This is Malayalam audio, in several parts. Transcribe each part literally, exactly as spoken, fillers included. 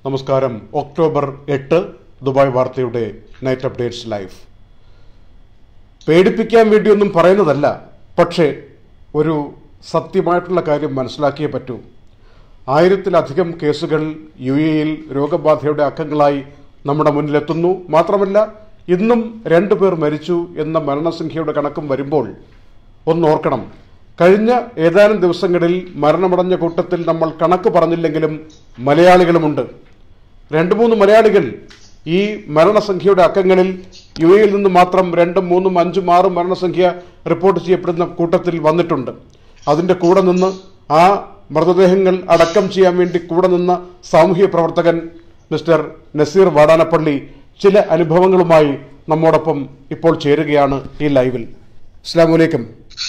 നമസ്കാരം. ഒക്ടോബർ എട്ട് ദുബായ് വാർത്തയുടെ നൈറ്റ് അപ്ഡേറ്റ്സ് ലൈവ്. പേടിപ്പിക്കാൻ വേണ്ടിയൊന്നും പറയുന്നതല്ല, പക്ഷേ ഒരു സത്യമായിട്ടുള്ള കാര്യം മനസ്സിലാക്കിയേ പറ്റൂ. ആയിരത്തിലധികം കേസുകൾ യു എയിൽ രോഗബാധയുടെ അക്കങ്ങളായി നമ്മുടെ മുന്നിലെത്തുന്നു. മാത്രമല്ല, ഇന്നും രണ്ടു പേർ മരിച്ചു എന്ന മരണസംഖ്യയുടെ കണക്കും വരുമ്പോൾ ഒന്നോർക്കണം, കഴിഞ്ഞ ഏതാനും ദിവസങ്ങളിൽ മരണമടഞ്ഞ കൂട്ടത്തിൽ നമ്മൾ കണക്ക് പറഞ്ഞില്ലെങ്കിലും മലയാളികളുമുണ്ട്. രണ്ടു മൂന്ന് മലയാളികൾ ഈ മരണസംഖ്യയുടെ അക്കങ്ങളിൽ യു എയിൽ നിന്ന് മാത്രം രണ്ടും മൂന്നും അഞ്ചും ആറും മരണസംഖ്യ റിപ്പോർട്ട് ചെയ്യപ്പെടുന്ന കൂട്ടത്തിൽ വന്നിട്ടുണ്ട്. അതിൻ്റെ കൂടെ നിന്ന് ആ മൃതദേഹങ്ങൾ അടക്കം ചെയ്യാൻ വേണ്ടി കൂടെ നിന്ന സാമൂഹ്യ പ്രവർത്തകൻ മിസ്റ്റർ നസീർ വാടാനപ്പള്ളി ചില അനുഭവങ്ങളുമായി നമ്മോടൊപ്പം ഇപ്പോൾ ചേരുകയാണ് ഈ ലൈവിൽ. അസ്സലാമു അലൈക്കും.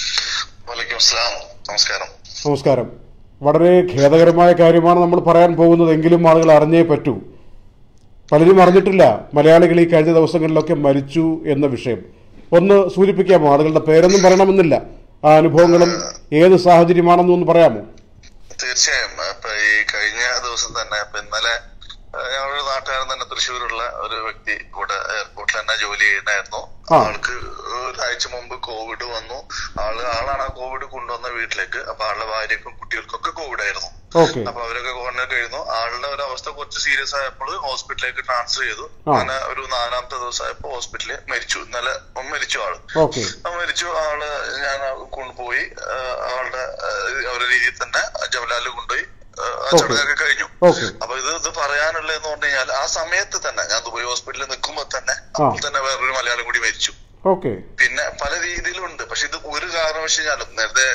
നമസ്കാരം. നമസ്കാരം. വളരെ ഖേദകരമായ കാര്യമാണ് നമ്മൾ പറയാൻ പോകുന്നത്, എങ്കിലും ആളുകൾ അറിഞ്ഞേ പറ്റൂ. പലരും അറിഞ്ഞിട്ടില്ല മലയാളികൾ ഈ കഴിഞ്ഞ ദിവസങ്ങളിലൊക്കെ മരിച്ചു എന്ന വിഷയം. ഒന്ന് സൂചിപ്പിക്കാമോ? ആളുകളുടെ പേരൊന്നും പറയണമെന്നില്ല, ആ അനുഭവങ്ങളും ഏത് സാഹചര്യമാണെന്നും ഒന്ന് പറയാമോ? തീർച്ചയായും. ഇപ്പൊ ഈ കഴിഞ്ഞ ദിവസം തന്നെ ഇപ്പൊ ഇന്നലെ ഞങ്ങളുടെ നാട്ടുകാരൻ തന്നെ തൃശ്ശൂരുള്ള ഒരു വ്യക്തി ഇവിടെ എയർപോർട്ടിൽ തന്നെ ജോലി ചെയ്യുന്നായിരുന്നു. ആൾക്ക് ഒരാഴ്ച മുമ്പ് കോവിഡ് വന്നു. ആള് ആളാണ് ആ കോവിഡ് കൊണ്ടുവന്ന വീട്ടിലേക്ക്. അപ്പൊ ആളുടെ ഭാര്യക്കും കുട്ടികൾക്കൊക്കെ കോവിഡ് ആയിരുന്നു. അപ്പൊ അവരൊക്കെ കോവിഡിനെ കഴിഞ്ഞു. ആളുടെ ഒരു അവസ്ഥ കുറച്ച് സീരിയസ് ആയപ്പോൾ ഹോസ്പിറ്റലിലേക്ക് ട്രാൻസ്ഫർ ചെയ്തു. അങ്ങനെ ഒരു നാലാമത്തെ ദിവസം ആയപ്പോ ഹോസ്പിറ്റലിൽ മരിച്ചു. ഇന്നലെ മരിച്ചു ആള്. മരിച്ചു ആള് ഞാൻ കൊണ്ടുപോയി ആളുടെ അവരുടെ രീതിയിൽ തന്നെ ജവലാലിൽ കൊണ്ടുപോയി ചടങ്ങൊക്കെ കഴിഞ്ഞു. അപ്പൊ ഇത് ഇത് പറയാനുള്ളതെന്ന് പറഞ്ഞു കഴിഞ്ഞാൽ ആ സമയത്ത് തന്നെ ഞാൻ ദുബായ് ഹോസ്പിറ്റലിൽ നിൽക്കുമ്പോ തന്നെ അപ്പോൾ തന്നെ വേറൊരു മലയാളം കൂടി മരിച്ചു. പിന്നെ പല രീതിയിലുണ്ട്. പക്ഷെ ഇത് ഒരു കാരണവശാലും നേരത്തെ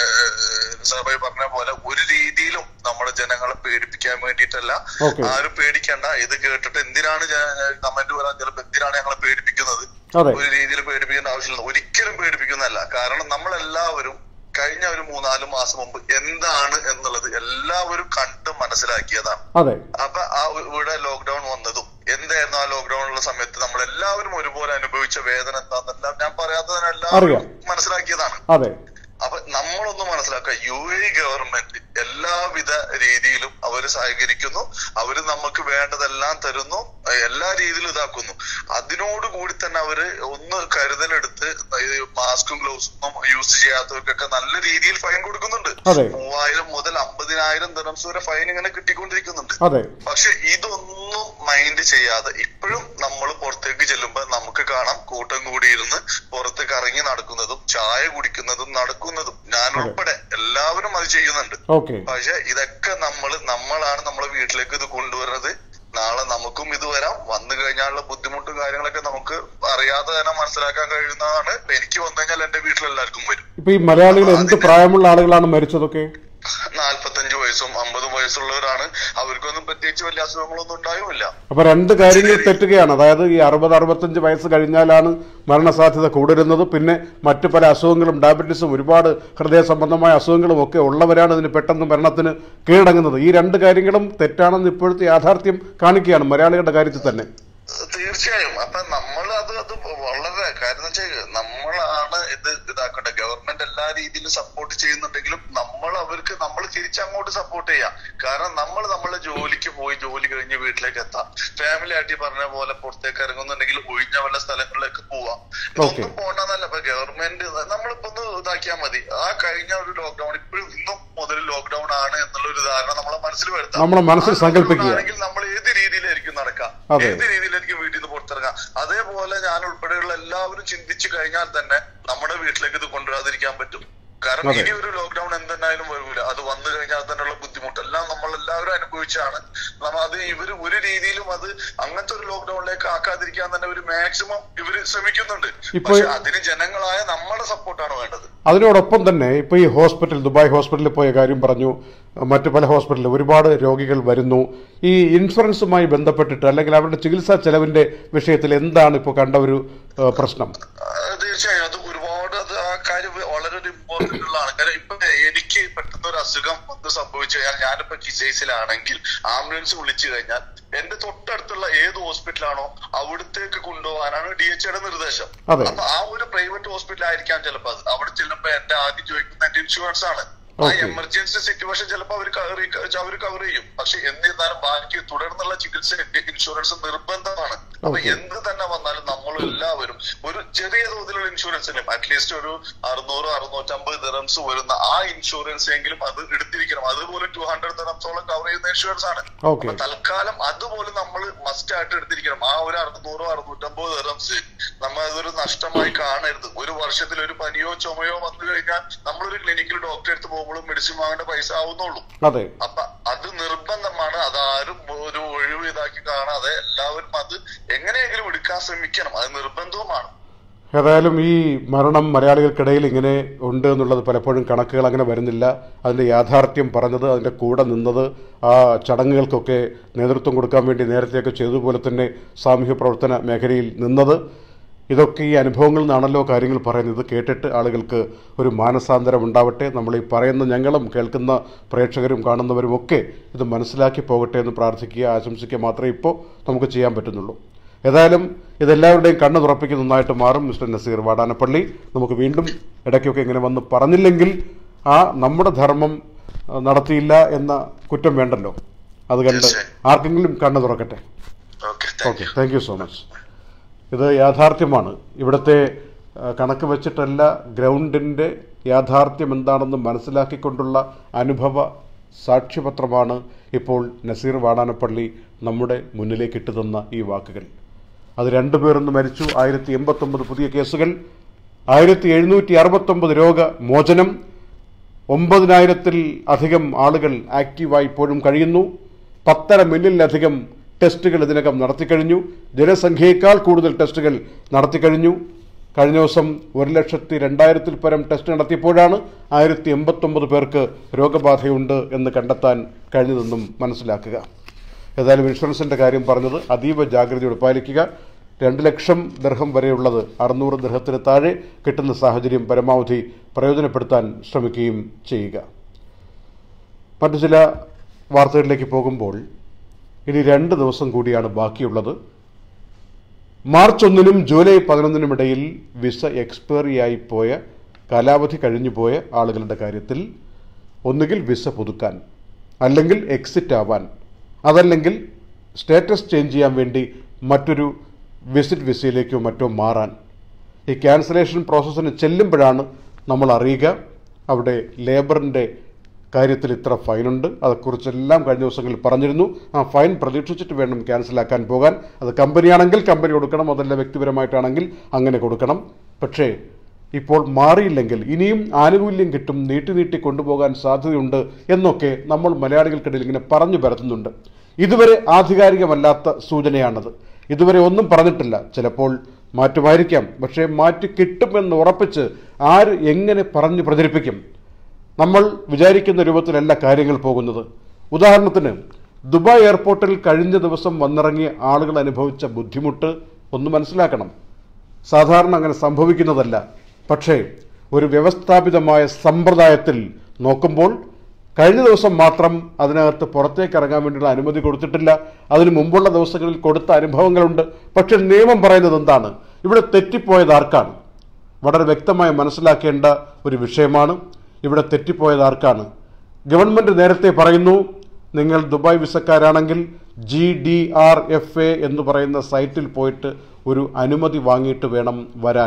സാബായി പറഞ്ഞ പോലെ ഒരു രീതിയിലും നമ്മുടെ ജനങ്ങളെ പേടിപ്പിക്കാൻ വേണ്ടിയിട്ടല്ല. ആരും പേടിക്കണ്ട. ഇത് കേട്ടിട്ട് എന്തിനാണ് കമന്റ് വരാൻ ചിലപ്പോ എന്തിനാണ് ഞങ്ങളെ പേടിപ്പിക്കുന്നത്? ഒരു രീതിയിൽ പേടിപ്പിക്കേണ്ട ആവശ്യമില്ല. ഒരിക്കലും പേടിപ്പിക്കുന്നതല്ല. കാരണം നമ്മളെല്ലാവരും കഴിഞ്ഞ ഒരു മൂന്നാല് മാസം മുമ്പ് എന്താണ് എന്നുള്ളത് എല്ലാവരും കണ്ട് മനസ്സിലാക്കിയതാണ്. അപ്പൊ ആ ഇവിടെ ലോക്ക്ഡൌൺ വന്നതും എന്തായിരുന്നു ആ ലോക്ക്ഡൌണുള്ള സമയത്ത് നമ്മൾ എല്ലാവരും ഒരുപോലെ അനുഭവിച്ച വേദന എന്താണെന്നെല്ലാം ഞാൻ പറയാത്തതിനെല്ലാവരും മനസ്സിലാക്കിയതാണ്. അപ്പൊ നമ്മളൊന്ന് മനസ്സിലാക്കുക, യു എ ഗവൺമെന്റ് എല്ലാവിധ രീതിയിലും അവര് സഹകരിക്കുന്നു. അവര് നമുക്ക് വേണ്ടതെല്ലാം തരുന്നു, എല്ലാ രീതിയിലും ഇതാക്കുന്നു. അതിനോട് കൂടി തന്നെ അവര് ഒന്ന് കരുതലെടുത്ത് മാസ്കും ഗ്ലൗസും യൂസ് ചെയ്യാത്തവർക്കൊക്കെ നല്ല രീതിയിൽ ഫൈൻ കൊടുക്കുന്നുണ്ട്. മൂവായിരം മുതൽ അമ്പതിനായിരം ദിർഹംസ് വരെ ഫൈൻ ഇങ്ങനെ കിട്ടിക്കൊണ്ടിരിക്കുന്നുണ്ട്. പക്ഷെ ഇതൊന്നും മൈൻഡ് ചെയ്യാതെ ഇപ്പോഴും നമ്മൾ പുറത്തേക്ക് ചെല്ലുമ്പോ നമുക്ക് കാണാം കൂട്ടം കൂടിയിരുന്ന് പുറത്ത് കറങ്ങി നടക്കുന്നതും ചായ കുടിക്കുന്നതും നടക്കുന്നതും ഞാൻ ഉൾപ്പെടെ എല്ലാവരും അത് ചെയ്യുന്നുണ്ട്. പക്ഷെ ഇതൊക്കെ നമ്മള് നമ്മളാണ് നമ്മളെ വീട്ടിലേക്ക് ഇത് കൊണ്ടുവരുന്നത്. നാളെ നമുക്കും ഇത് വരാം. വന്നു കഴിഞ്ഞാലുള്ള ബുദ്ധിമുട്ടും കാര്യങ്ങളൊക്കെ നമുക്ക് അറിയാതെ തന്നെ മനസ്സിലാക്കാൻ കഴിയുന്നതാണ്. എനിക്ക് വന്നു കഴിഞ്ഞാൽ എന്റെ വീട്ടിലെല്ലാവർക്കും വരും. ഇപ്പൊ ഈ മലയാളികൾ എന്ത് പ്രായമുള്ള ആളുകളാണ് മരിച്ചതൊക്കെ? നാല്പത്തഞ്ചു വയസ്സും അമ്പതും വയസ്സുള്ളവരാണ്. അവർക്കൊന്നും പ്രത്യേകിച്ച് വലിയ അസുഖങ്ങളൊന്നും ഉണ്ടായുമില്ല. അപ്പൊ രണ്ട് കാര്യങ്ങൾ തെറ്റുകയാണ്. അതായത് ഈ അറുപത് അറുപത്തഞ്ച് വയസ്സ് കഴിഞ്ഞാലാണ് മരണസാധ്യത കൂടുന്നത്. പിന്നെ മറ്റു പല അസുഖങ്ങളും, ഡയബറ്റീസും ഒരുപാട് ഹൃദയ സംബന്ധമായ അസുഖങ്ങളും ഒക്കെ ഉള്ളവരാണ് ഇതിന് പെട്ടെന്ന് മരണത്തിന് കീഴടങ്ങുന്നത്. ഈ രണ്ട് കാര്യങ്ങളും തെറ്റാണെന്ന് ഇപ്പോഴത്തെ യാഥാർത്ഥ്യം കാണിക്കുകയാണ് മലയാളികളുടെ കാര്യത്തിൽ തന്നെ. തീർച്ചയായും. അപ്പൊ നമ്മൾ അത് അത് വളരെ കാര്യം വെച്ചാൽ നമ്മളാണ് ഇത് ഇതാക്കട്ടെ. ഗവൺമെന്റ് എല്ലാ രീതിയിലും സപ്പോർട്ട് ചെയ്യുന്നുണ്ടെങ്കിലും നമ്മൾ അവർക്ക് നമ്മൾ തിരിച്ചങ്ങോട്ട് സപ്പോർട്ട് ചെയ്യാം. കാരണം നമ്മൾ നമ്മളെ ജോലിക്ക് പോയി ജോലി കഴിഞ്ഞ് വീട്ടിലേക്ക് എത്താം. ഫാമിലി ആയിട്ട് പറഞ്ഞ പോലെ പുറത്തേക്ക് ഇറങ്ങുന്നുണ്ടെങ്കിൽ ഒഴിഞ്ഞ വല്ല സ്ഥലങ്ങളിലേക്ക് പോവാം. ഇതൊന്നും പോകണമെന്നല്ല. ഇപ്പൊ ഗവൺമെന്റ് നമ്മളിപ്പോ ഒന്ന് ഇതാക്കിയാൽ മതി. ആ കഴിഞ്ഞ ഒരു ലോക്ക്ഡൌൺ ഇപ്പോഴും ഇന്നും മുതൽ ലോക്ക്ഡൌൺ ആണ് എന്നുള്ള ഒരു ധാരണ നമ്മളെ മനസ്സിൽ വരുത്താം. ആണെങ്കിൽ നമ്മൾ ഏത് രീതിയിലായിരിക്കും നടക്കാം, ഏത് രീതിയിലായിരിക്കും വീട്ടിൽ നിന്ന് പുറത്തിറങ്ങാം. അതേപോലെ ഞാൻ ഉൾപ്പെടെയുള്ള എല്ലാവരും ചിന്തിച്ചു കഴിഞ്ഞാൽ തന്നെ നമ്മുടെ വീട്ടിലേക്ക് ഇത് കൊണ്ടുവരാതിരിക്കാൻ പറ്റും. കാരണം ഇനി ഒരു ലോക്ക്ഡൌൺ എന്തെന്നായാലും വരൂല. അത് വന്നു കഴിഞ്ഞാൽ തന്നെയുള്ള ബുദ്ധിമുട്ടെല്ലാം നമ്മൾ എല്ലാവരും അനുഭവിച്ചാണ്. നമ്മ അത് ഇവര് ഒരു രീതിയിലും അത് അങ്ങനത്തെ ഒരു ലോക്ക്ഡൌണിലേക്ക് ആക്കാതിരിക്കാൻ തന്നെ ഒരു മാക്സിമം ഇവര് ശ്രമിക്കുന്നുണ്ട്. പക്ഷെ അതിന് ജനങ്ങളായ നമ്മുടെ സപ്പോർട്ടാണ് വേണ്ടത്. അതിനോടൊപ്പം തന്നെ ഇപ്പൊ ഈ ഹോസ്പിറ്റൽ, ദുബായ് ഹോസ്പിറ്റലിൽ പോയ കാര്യം പറഞ്ഞു. മറ്റു പല ഹോസ്പിറ്റലിൽ ഒരുപാട് രോഗികൾ വരുന്നു. ഈ ഇൻഷുറൻസുമായി ബന്ധപ്പെട്ടിട്ട് അല്ലെങ്കിൽ അവരുടെ ചികിത്സാ ചെലവിന്റെ വിഷയത്തിൽ എന്താണ് ഇപ്പോൾ കണ്ട ഒരു പ്രശ്നം? തീർച്ചയായും അത് ഒരുപാട് അത് ആ കാര്യം വളരെ ഒരു ഇമ്പോർട്ടന്റ് ഉള്ളതാണ്. കാരണം ഇപ്പൊ എനിക്ക് പെട്ടെന്ന് ഒരു അസുഖം ഒന്ന് സംഭവിച്ചു കഴിഞ്ഞാൽ ഞാനിപ്പോ ചികിത്സയിലാണെങ്കിൽ ആംബുലൻസ് വിളിച്ചു കഴിഞ്ഞാൽ എന്റെ തൊട്ടടുത്തുള്ള ഏത് ഹോസ്പിറ്റലാണോ അവിടത്തേക്ക് കൊണ്ടുപോകാനാണ് ഡി എച്ച് യുടെ നിർദ്ദേശം. അപ്പൊ ആ ഒരു പ്രൈവറ്റ് ഹോസ്പിറ്റൽ ആയിരിക്കാം ചിലപ്പോ അത്. അവിടെ ചെല്ലുമ്പോ എന്റെ ആദ്യം ചോദിക്കുന്ന എന്റെ ഇൻഷുറൻസ് ആണ്. ആ എമർജൻസി സിറ്റുവേഷൻ ചിലപ്പോൾ അവർ അവർ കവർ ചെയ്യും. പക്ഷെ എന്നിരുന്നാലും ബാക്കി തുടർന്നുള്ള ചികിത്സ ഇൻഷുറൻസ് നിർബന്ധമാണ്. അപ്പൊ എന്ത് തന്നെ വന്നാലും നമ്മൾ എല്ലാവരും ഒരു ചെറിയ തോതിലുള്ള ഇൻഷുറൻസിനും അറ്റ്ലീസ്റ്റ് ഒരു അറുന്നൂറ് അറുന്നൂറ്റമ്പത് ദിറംസ് വരുന്ന ആ ഇൻഷുറൻസ് എങ്കിലും അത് എടുത്തിരിക്കണം. അതുപോലെ ടു ഹൺഡ്രഡ് ദിറംസോളം കവർ ചെയ്യുന്ന ഇൻഷുറൻസ് ആണ്. അപ്പൊ തൽക്കാലം അതുപോലെ നമ്മൾ മസ്റ്റ് ആയിട്ട് എടുത്തിരിക്കണം. ആ ഒരു അറുന്നൂറോ അറുന്നൂറ്റമ്പത് ദിറംസ് നമ്മൾ അതൊരു നഷ്ടമായി കാണരുത്. ഒരു വർഷത്തിൽ ഒരു പനിയോ ചുമയോ വന്നു കഴിഞ്ഞാൽ നമ്മളൊരു ക്ലിനിക്കിൽ ഡോക്ടറെ അടുത്ത് പോകുമ്പോഴും മെഡിസിൻ വാങ്ങേണ്ട പൈസ ആവുന്നുള്ളൂ. അപ്പൊ അത് നിർബന്ധമാണ്. അതാരും ഒരു ഒഴിവ് ഇതാക്കി കാണാതെ എല്ലാവരും അത് എങ്ങനെയെങ്കിലും എടുക്കാൻ ശ്രമിക്കണം. അത് നിർബന്ധവുമാണ്. ഏതായാലും ഈ മരണം മലയാളികൾക്കിടയിൽ ഇങ്ങനെ ഉണ്ട് എന്നുള്ളത് പലപ്പോഴും കണക്കുകൾ അങ്ങനെ വരുന്നില്ല. അതിൻ്റെ യാഥാർത്ഥ്യം പറഞ്ഞത്, അതിൻ്റെ കൂടെ നിന്നത്, ആ ചടങ്ങുകൾക്കൊക്കെ നേതൃത്വം കൊടുക്കാൻ വേണ്ടി നേരത്തെയൊക്കെ ചെയ്തതുപോലെ തന്നെ സാമൂഹ്യ പ്രവർത്തന മേഖലയിൽ നിന്നത്, ഇതൊക്കെ ഈ അനുഭവങ്ങളിൽ നിന്നാണല്ലോ കാര്യങ്ങൾ പറയുന്നത്. കേട്ടിട്ട് ആളുകൾക്ക് ഒരു മാനസാന്തരം ഉണ്ടാവട്ടെ. നമ്മൾ ഈ പറയുന്ന ഞങ്ങളും കേൾക്കുന്ന പ്രേക്ഷകരും കാണുന്നവരുമൊക്കെ ഇത് മനസ്സിലാക്കി പോകട്ടെ എന്ന് പ്രാർത്ഥിക്കുക, ആശംസിക്കുക മാത്രമേ ഇപ്പോൾ നമുക്ക് ചെയ്യാൻ പറ്റുന്നുള്ളൂ. ഏതായാലും ഇതെല്ലാവരുടെയും കണ്ണ് തുറപ്പിക്കുന്ന ഒന്നായിട്ട് മാറും. മിസ്റ്റർ നസീർ വാടാനപ്പള്ളി, നമുക്ക് വീണ്ടും ഇടയ്ക്കൊക്കെ ഇങ്ങനെ വന്ന് പറഞ്ഞില്ലെങ്കിൽ ആ നമ്മുടെ ധർമ്മം നടത്തിയില്ല എന്ന കുറ്റം വേണ്ടല്ലോ. അത് കണ്ട് ആർക്കെങ്കിലും കണ്ണ് തുറക്കട്ടെ. Okay, thank you so much. ഇത് യാഥാർത്ഥ്യമാണ്. ഇവിടുത്തെ കണക്ക് വെച്ചിട്ടല്ല, ഗ്രൗണ്ടിൻ്റെ യാഥാർത്ഥ്യം എന്താണെന്ന് മനസ്സിലാക്കിക്കൊണ്ടുള്ള അനുഭവ സാക്ഷ്യപത്രമാണ് ഇപ്പോൾ നസീർ വാടാനപ്പള്ളി നമ്മുടെ മുന്നിലേക്ക് ഇട്ടു തന്ന ഈ വാക്കുകൾ. അത് രണ്ടുപേരൊന്ന് മരിച്ചു, ആയിരത്തി എൺപത്തൊമ്പത് പുതിയ കേസുകൾ, ആയിരത്തി എഴുന്നൂറ്റി അറുപത്തൊമ്പത് രോഗമോചനം, ഒമ്പതിനായിരത്തിൽ അധികം ആളുകൾ ആക്റ്റീവായി ഇപ്പോഴും കഴിയുന്നു, പത്തര മില്യണിലധികം ടെസ്റ്റുകൾ ഇതിനകം നടത്തിക്കഴിഞ്ഞു, ജനസംഖ്യയേക്കാൾ കൂടുതൽ ടെസ്റ്റുകൾ നടത്തിക്കഴിഞ്ഞു. കഴിഞ്ഞ ദിവസം ഒരു ലക്ഷത്തി രണ്ടായിരത്തിൽ പരം ടെസ്റ്റ് നടത്തിയപ്പോഴാണ് ആയിരത്തി എൺപത്തൊമ്പത് പേർക്ക് രോഗബാധയുണ്ട് എന്ന് കണ്ടെത്താൻ കഴിഞ്ഞതെന്നും മനസ്സിലാക്കുക. ഏതായാലും ഇൻഷുറൻസിൻ്റെ കാര്യം പറഞ്ഞത് അതീവ ജാഗ്രതയോടെ പാലിക്കുക. രണ്ട് ലക്ഷം ദിർഹം വരെയുള്ളത് അറുന്നൂറ് ദിർഹത്തിന് താഴെ കിട്ടുന്ന സാഹചര്യം പരമാവധി പ്രയോജനപ്പെടുത്താൻ ശ്രമിക്കുകയും ചെയ്യുക. മറ്റു ചില വാർത്തകളിലേക്ക് പോകുമ്പോൾ ഇനി രണ്ട് ദിവസം കൂടിയാണ് ബാക്കിയുള്ളത്. മാർച്ച് ഒന്നിനും ജൂലൈ പതിനൊന്നിനും ഇടയിൽ വിസ എക്സ്പയറിയായി പോയ, കാലാവധി കഴിഞ്ഞു പോയ ആളുകളുടെ കാര്യത്തിൽ ഒന്നുകിൽ വിസ പുതുക്കാൻ, അല്ലെങ്കിൽ എക്സിറ്റ് ആവാൻ, അതല്ലെങ്കിൽ സ്റ്റേറ്റസ് ചേഞ്ച് ചെയ്യാൻ വേണ്ടി മറ്റൊരു വിസിറ്റ് വിസയിലേക്കോ മറ്റോ മാറാൻ ഈ ക്യാൻസലേഷൻ പ്രോസസ്സിന് ചെല്ലുമ്പോഴാണ് നമ്മൾ അറിയുക അവിടെ ലേബറിൻ്റെ കാര്യത്തിൽ ഇത്ര ഫൈനുണ്ട്. അതേക്കുറിച്ചെല്ലാം കഴിഞ്ഞ ദിവസങ്ങളിൽ പറഞ്ഞിരുന്നു. ആ ഫൈൻ പ്രതീക്ഷിച്ചിട്ട് വേണം ക്യാൻസലാക്കാൻ പോകാൻ. അത് കമ്പനിയാണെങ്കിൽ കമ്പനി കൊടുക്കണം, അതല്ല വ്യക്തിപരമായിട്ടാണെങ്കിൽ അങ്ങനെ കൊടുക്കണം. പക്ഷേ ഇപ്പോൾ മാറിയില്ലെങ്കിൽ ഇനിയും ആനുകൂല്യം കിട്ടും, നീട്ടി നീട്ടി കൊണ്ടുപോകാൻ സാധ്യതയുണ്ട് എന്നൊക്കെ നമ്മൾ മലയാളികൾക്കിടയിൽ ഇങ്ങനെ പറഞ്ഞു പരത്തുന്നുണ്ട്. ഇതുവരെ ആധികാരികമല്ലാത്ത സൂചനയാണത്. ഇതുവരെ ഒന്നും പറഞ്ഞിട്ടില്ല. ചിലപ്പോൾ മാറ്റുമായിരിക്കാം, പക്ഷേ മാറ്റി കിട്ടുമെന്ന് ഉറപ്പിച്ച് ആര് എങ്ങനെ പറഞ്ഞു പ്രചരിപ്പിക്കും? നമ്മൾ വിചാരിക്കുന്ന രൂപത്തിലല്ല കാര്യങ്ങൾ പോകുന്നത്. ഉദാഹരണത്തിന് ദുബായ് എയർപോർട്ടിൽ കഴിഞ്ഞ ദിവസം വന്നിറങ്ങിയ ആളുകൾ അനുഭവിച്ച ബുദ്ധിമുട്ട് ഒന്ന് മനസ്സിലാക്കണം. സാധാരണ അങ്ങനെ സംഭവിക്കുന്നതല്ല. പക്ഷേ ഒരു വ്യവസ്ഥാപിതമായ സമ്പ്രദായത്തിൽ നോക്കുമ്പോൾ കഴിഞ്ഞ ദിവസം മാത്രം അതിനകത്ത് പുറത്തേക്ക് ഇറങ്ങാൻ വേണ്ടിയുള്ള അനുമതി കൊടുത്തിട്ടില്ല. അതിനു മുമ്പുള്ള ദിവസങ്ങളിൽ കൊടുത്ത അനുഭവങ്ങളുണ്ട്. പക്ഷേ നിയമം പറയുന്നത് എന്താണ്? ഇവിടെ തെറ്റിപ്പോയത് ആർക്കാണ്? വളരെ വ്യക്തമായി മനസ്സിലാക്കേണ്ട ഒരു വിഷയമാണ്. ഇവിടെ തെറ്റിപ്പോയത് ആർക്കാണ്? ഗവൺമെൻറ് നേരത്തെ പറയുന്നു, നിങ്ങൾ ദുബായ് വിസക്കാരാണെങ്കിൽ G D R F A എന്ന് പറയുന്ന സൈറ്റിൽ പോയിട്ട് ഒരു അനുമതി വാങ്ങിയിട്ട് വേണം വരാൻ.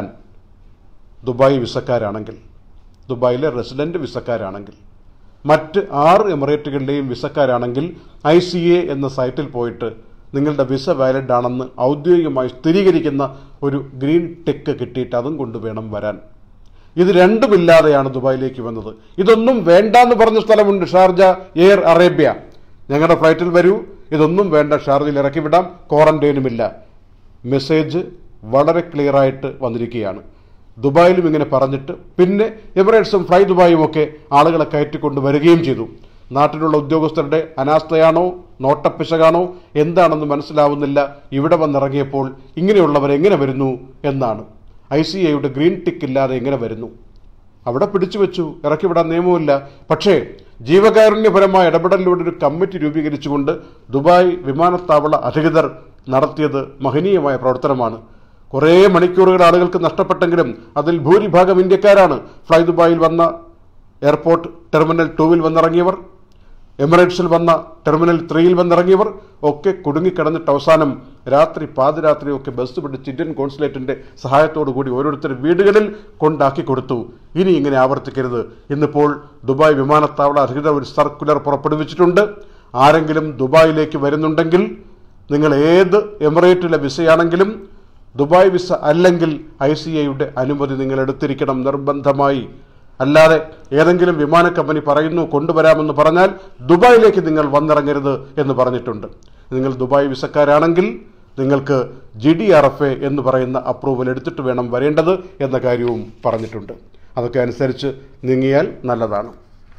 ദുബായ് വിസക്കാരാണെങ്കിൽ, ദുബായിലെ റെസിഡൻറ്റ് വിസക്കാരാണെങ്കിൽ, മറ്റ് ആറ് എമിറേറ്റുകളിലെയും വിസക്കാരാണെങ്കിൽ ഐ സി എ എന്ന സൈറ്റിൽ പോയിട്ട് നിങ്ങളുടെ വിസ വാലിഡ് ആണെന്ന് ഔദ്യോഗികമായി സ്ഥിരീകരിക്കുന്ന ഒരു ഗ്രീൻ ടിക്ക് കിട്ടിയിട്ട് അതും കൊണ്ടുവേണം വരാൻ. ഇത് രണ്ടുമില്ലാതെയാണ് ദുബായിലേക്ക് വന്നത്. ഇതൊന്നും വേണ്ടാന്ന് പറഞ്ഞ സ്ഥലമുണ്ട്, ഷാർജ എയർ അറേബ്യ. ഞങ്ങളുടെ ഫ്ലൈറ്റിൽ വരൂ, ഇതൊന്നും വേണ്ട, ഷാർജയിൽ ഇറക്കി വിടാം, ക്വാറന്റൈനുമില്ല. മെസ്സേജ് വളരെ ക്ലിയറായിട്ട് വന്നിരിക്കുകയാണ്. ദുബായിലും ഇങ്ങനെ പറഞ്ഞിട്ട് പിന്നെ എമിറേറ്റ്സും ഫ്ലൈ ദുബായും ഒക്കെ ആളുകളെ കയറ്റിക്കൊണ്ട് വരികയും ചെയ്തു. നാട്ടിലുള്ള ഉദ്യോഗസ്ഥരുടെ അനാസ്ഥയാണോ നോട്ടപ്പിശകാണോ എന്താണെന്ന് മനസ്സിലാവുന്നില്ല. ഇവിടെ വന്നിറങ്ങിയപ്പോൾ ഇങ്ങനെയുള്ളവരെങ്ങനെ വരുന്നു എന്നാണ്. ഐ സി എയുടെ ഗ്രീൻ ടിക്ക് ഇല്ലാതെ എങ്ങനെ വരുന്നു? അവിടെ പിടിച്ചു വെച്ചു, ഇറക്കിവിടാൻ നിയമമില്ല. പക്ഷേ ജീവകാരുണ്യപരമായ ഇടപെടലിലൂടെ ഒരു കമ്മിറ്റി രൂപീകരിച്ചുകൊണ്ട് ദുബായ് വിമാനത്താവള അധികൃതർ നടത്തിയത് മഹനീയമായ പ്രവർത്തനമാണ്. കുറേ മണിക്കൂറുകൾ ആളുകൾക്ക് നഷ്ടപ്പെട്ടെങ്കിലും അതിൽ ഭൂരിഭാഗം ഇന്ത്യക്കാരാണ്. ഫ്ലൈ ദുബായിൽ വന്ന എയർപോർട്ട് ടെർമിനൽ ടൂവിൽ വന്നിറങ്ങിയവർ, എമിറേറ്റ്സിൽ വന്ന ടെർമിനൽ ത്രീയിൽ വന്നിറങ്ങിയവർ ഒക്കെ കുടുങ്ങിക്കിടന്നിട്ട് അവസാനം രാത്രി പാതിരാത്രിയൊക്കെ ബസ് പിടിച്ച് ഇന്ത്യൻ കോൺസുലേറ്റിന്റെ സഹായത്തോടു കൂടി ഓരോരുത്തർ വീടുകളിൽ കൊണ്ടാക്കി കൊടുത്തു. ഇനി ഇങ്ങനെ ആവർത്തിക്കരുത്. ഇന്നിപ്പോൾ ദുബായ് വിമാനത്താവള അധികൃതർ ഒരു സർക്കുലർ പുറപ്പെടുവിച്ചിട്ടുണ്ട്. ആരെങ്കിലും ദുബായിലേക്ക് വരുന്നുണ്ടെങ്കിൽ നിങ്ങൾ ഏത് എമിറേറ്റിലെ വിസയാണെങ്കിലും ദുബായ് വിസ അല്ലെങ്കിൽ ഐ സി എയുടെ അനുമതി നിങ്ങൾ എടുത്തിരിക്കണം നിർബന്ധമായി. അല്ലാതെ ഏതെങ്കിലും വിമാന കമ്പനി പറയുന്നു കൊണ്ടുവരാമെന്ന് പറഞ്ഞാൽ ദുബായിലേക്ക് നിങ്ങൾ വന്നിറങ്ങരുത് എന്ന് പറഞ്ഞിട്ടുണ്ട്. നിങ്ങൾ ദുബായ് വിസക്കാരാണെങ്കിൽ നിങ്ങൾക്ക് G D R F A എന്ന് പറയുന്ന അപ്രൂവൽ എടുത്തിട്ട് വേണം വരേണ്ടത് എന്ന കാര്യവും പറഞ്ഞിട്ടുണ്ട്. അതൊക്കെ അനുസരിച്ച് നീങ്ങിയാൽ നല്ലതാണ്.